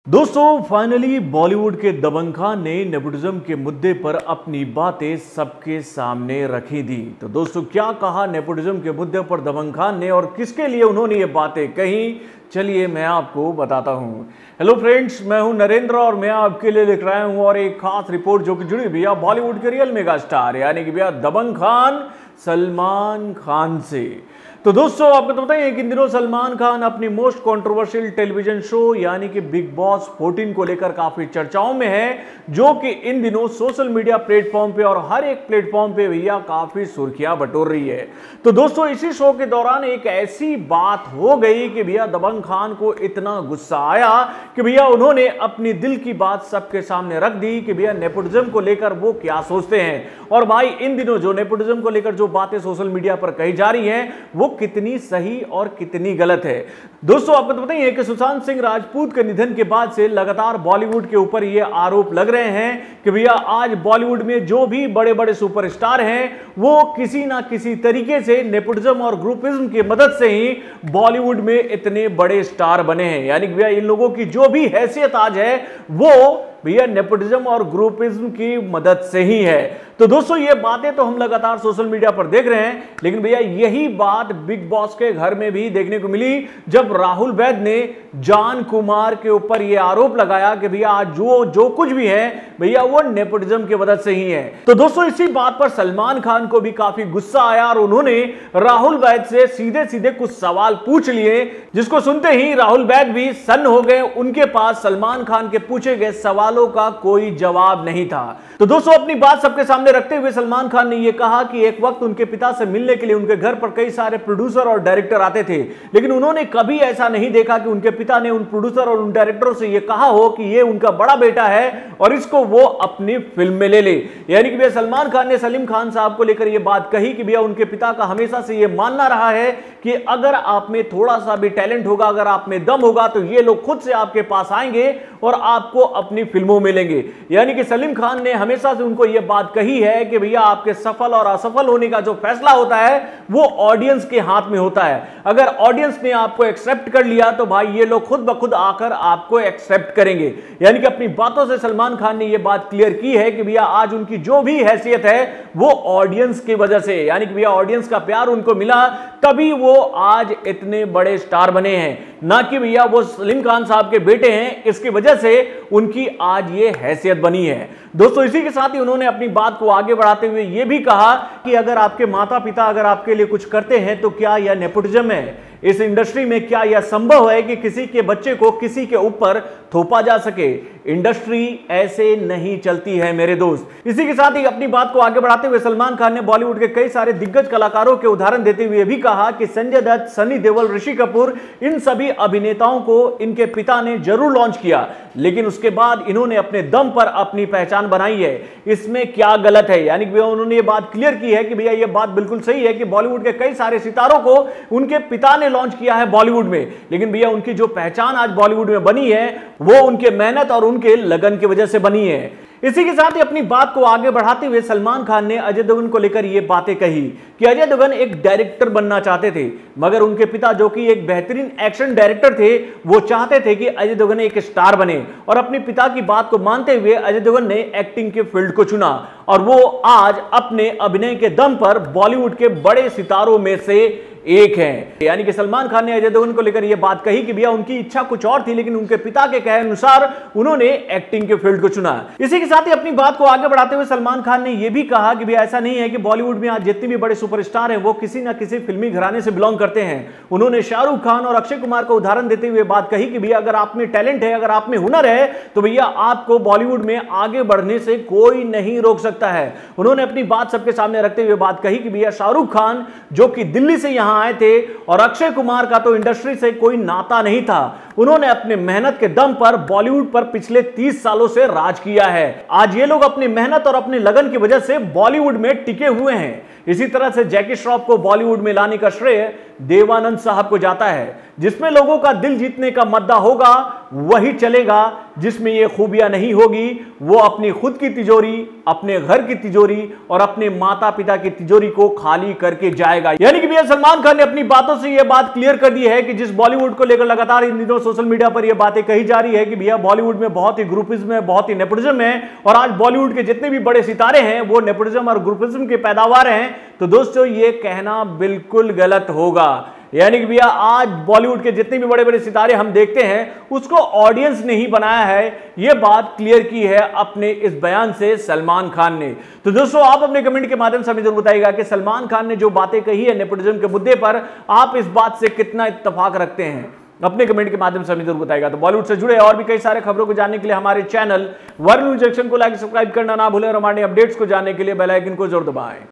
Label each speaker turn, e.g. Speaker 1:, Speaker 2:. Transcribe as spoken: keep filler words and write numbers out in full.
Speaker 1: दोस्तों फाइनली बॉलीवुड के दबंग खान ने नेपोटिज्म के मुद्दे पर अपनी बातें सबके सामने रखी थी। तो दोस्तों क्या कहा नेपोटिज्म के मुद्दे पर दबंग खान ने और किसके लिए उन्होंने ये बातें कही, चलिए मैं आपको बताता हूं। हेलो फ्रेंड्स, मैं हूं नरेंद्र और मैं आपके लिए लेकर आया हूं और एक खास रिपोर्ट जो कि जुड़ी भैया बॉलीवुड के रियल मेगा स्टार यानी कि भैया दबंग खान सलमान खान से। तो दोस्तों आपको तो बताइए कि इन दिनों सलमान खान अपनी मोस्ट कंट्रोवर्शियल टेलीविजन शो यानी कि बिग बॉस चौदह को लेकर काफी चर्चाओं में है, जो कि इन दिनों सोशल मीडिया प्लेटफॉर्म पे और हर एक प्लेटफॉर्म पे भैया काफी सुर्खियां बटोर रही है। तो दोस्तों इसी शो के दौरान एक ऐसी बात हो गई कि भैया दबंग खान को इतना गुस्सा आया कि भैया उन्होंने अपनी दिल की बात सबके सामने रख दी कि भैया नेपोटिज्म को लेकर वो क्या सोचते हैं। और भाई इन दिनों जो नेपोटिज्म को लेकर जो बातें सोशल मीडिया पर कही जा रही हैं वो कितनी सही और कितनी गलत है। दोस्तों आपको तो बताइए कि सुशांत सिंह राजपूत के निधन के बाद से लगातार बॉलीवुड के ऊपर ये आरोप लग रहे हैं कि भैया आज बॉलीवुड में जो भी बड़े बड़े सुपरस्टार हैं वो किसी ना किसी तरीके से नेपोटिज्म और ग्रुपिज्म की मदद से ही बॉलीवुड में इतने बड़े स्टार बने हैं। यानी कि भैया इन लोगों की जो भी हैसियत आज है वो भैया नेपोटिज्म और ग्रुपिज्म की मदद से ही है। तो दोस्तों ये बातें तो हम लगातार सोशल मीडिया पर देख रहे हैं, लेकिन भैया यही बात बिग बॉस के घर में भी देखने को मिली जब राहुल वैद्य ने जान कुमार के ऊपर यह आरोप लगाया कि भैया आज जो जो कुछ भी है भैया वो नेपोटिज्म की मदद से ही है। तो दोस्तों इसी बात पर सलमान खान को भी काफी गुस्सा आया और उन्होंने राहुल वैद्य से सीधे सीधे कुछ सवाल पूछ लिए, जिसको सुनते ही राहुल वैद्य भी सन्न हो गए। उनके पास सलमान खान के पूछे गए सवालों का कोई जवाब नहीं था। तो दोस्तों अपनी बात सबके सामने रखते हुए सलमान खान ने यह कहा कि एक वक्त उनके पिता से मिलने के लिए उनके घर पर कई सारे प्रोड्यूसर और डायरेक्टर आते थे, लेकिन उन्होंने कभी ऐसा नहीं देखा कि उनके पिता ने उन प्रोड्यूसर और उन डायरेक्टरों से यह कहा हो कि यह उनका बड़ा बेटा है और इसको वो अपनी फिल्म में ले ले। यानी कि भैया सलमान खान ने सलीम खान साहब को लेकर यह बात कही कि भैया उनके पिता का हमेशा से यह मानना रहा है कि अगर आप में थोड़ा सा भी टैलेंट होगा, अगर आप में दम होगा तो ये लोग खुद से आपके पास आएंगे और आपको अपनी फिल्मों में लेंगे। यानी कि सलीम खान ने हमेशा से उनको यह बात कही है कि भैया आपके सफल और असफल होने का जो फैसला होता है वो ऑडियंस के हाथ में होता है। अगर ऑडियंस ने आपको एक्सेप्ट कर लिया तो भाई ये लोग खुद ब खुद आकर आपको एक्सेप्ट करेंगे। यानी कि अपनी बातों से सलमान खान ने यह बात क्लियर की है कि भैया आज उनकी जो भी हैसियत है वो ऑडियंस की वजह से, यानी कि भैया ऑडियंस का प्यार उनको मिला तभी वो आज इतने बड़े स्टार बने हैं, ना कि भैया वो सलीम खान साहब के बेटे हैं इसकी वजह से उनकी आज ये हैसियत बनी है। दोस्तों इसी के साथ ही उन्होंने अपनी बात को आगे बढ़ाते हुए यह भी कहा कि अगर आपके माता पिता अगर आपके लिए कुछ करते हैं तो क्या यह नेपोटिज्म है? इस इंडस्ट्री में क्या यह संभव है कि किसी के बच्चे को किसी के ऊपर थोपा जा सके? इंडस्ट्री ऐसे नहीं चलती है मेरे दोस्त। इसी के साथ ही अपनी बात को आगे बढ़ाते हुए सलमान खान ने बॉलीवुड के कई सारे दिग्गज कलाकारों के उदाहरण देते हुए भी कहा कि संजय दत्त, सनी देओल, ऋषि कपूर, इन सभी अभिनेताओं को इनके पिता ने जरूर लॉन्च किया, लेकिन उसके बाद इन्होंने अपने दम पर अपनी पहचान बनाई है। इसमें क्या गलत है? यानी कि उन्होंने ये बात क्लियर की है कि भैया ये बात बिल्कुल सही है कि बॉलीवुड के कई सारे सितारों को उनके पिता ने लॉन्च किया है बॉलीवुड में, लेकिन भैया उनकी जो पहचान आज बॉलीवुड में बनी है वो उनके मेहनत और उनके लगन की वजह से बनी है। इसी के साथ ही अपनी बात को आगे बढ़ाते हुए सलमान खान ने अजय देवगन को लेकर यह बातें कही कि अजय देवगन एक डायरेक्टर बनना चाहते थे, मगर उनके पिता जो कि एक बेहतरीन एक्शन डायरेक्टर थे वो चाहते थे कि अजय देवगन एक स्टार बने। और अपने पिता की बात को मानते हुए अजय देवगन ने एक्टिंग के फील्ड को चुना और वो आज अपने अभिनय के दम पर बॉलीवुड के बड़े सितारों में से एक है। यानी कि सलमान खान ने अजय देवगन को लेकर यह बात कही कि भैया उनकी इच्छा कुछ और थी, लेकिन उनके पिता के कहे अनुसार उन्होंने एक्टिंग के फील्ड को चुना। इसी के साथ ही अपनी बात को आगे बढ़ाते हुए सलमान खान ने यह भी कहा कि भैया ऐसा नहीं है कि बॉलीवुड में आज जितने भी बड़े सुपरस्टार हैं वो किसी ना किसी फिल्मी घराने से बिलोंग करते हैं। उन्होंने शाहरुख खान और अक्षय कुमार का उदाहरण देते हुए बात कही कि भैया अगर आप में टैलेंट है, अगर आप में हुनर है तो भैया आपको बॉलीवुड में आगे बढ़ने से कोई नहीं रोक सकता है। उन्होंने अपनी बात सबके सामने रखते हुए बात कही कि भैया शाहरुख खान जो कि दिल्ली से यहां आए थे और अक्षय कुमार का तो इंडस्ट्री से कोई नाता नहीं था, उन्होंने अपने मेहनत के दम पर बॉलीवुड पर पिछले तीस सालों से राज किया है। आज ये लोग अपनी मेहनत और अपनी लगन की वजह से बॉलीवुड में टिके हुए हैं। इसी तरह से जैकी श्रॉफ को बॉलीवुड में लाने का श्रेय देवानंद साहब को जाता है। जिसमें लोगों का दिल जीतने का मद्दा होगा वही चलेगा, जिसमें ये खूबियां नहीं होगी वो अपनी खुद की तिजोरी, अपने घर की तिजोरी और अपने माता पिता की तिजोरी को खाली करके जाएगा। यानी कि भैया सलमान खान ने अपनी बातों से यह बात क्लियर कर दी है कि जिस बॉलीवुड को लेकर लगातार इन दिनों सोशल मीडिया पर यह बातें कही जा रही है कि भैया बॉलीवुड में बहुत ही ग्रुपिज्म है, बहुत ही नेपोटिज्म है और आज बॉलीवुड के जितने भी बड़े सितारे हैं वो नेपोटिज्म और ग्रुपिज्म के पैदावार हैं, तो दोस्तों ये कहना बिल्कुल गलत होगा। यानी कि भैया आज बॉलीवुड के जितने भी बड़े बड़े सितारे हम देखते हैं उसको ऑडियंस ने ही बनाया है, यह बात क्लियर की है अपने इस बयान से सलमान खान ने। तो दोस्तों आप अपने कमेंट के माध्यम से हमें जरूर बताइएगा कि सलमान खान ने जो बातें कही है नेपोटिज्म के मुद्दे पर, आप इस बात से कितना इत्तेफाक रखते हैं, अपने कमेंट के माध्यम से हमें जरूर बताइएगा। तो बॉलीवुड से जुड़े और भी कई सारे खबरों को जानने के लिए हमारे चैनल वर्ल्ड न्यूज एक्शन को लाइक सब्सक्राइब करना ना भूलें और हमारे अपडेट्स को जानने के लिए बेल आइकन को जरूर दबाएं।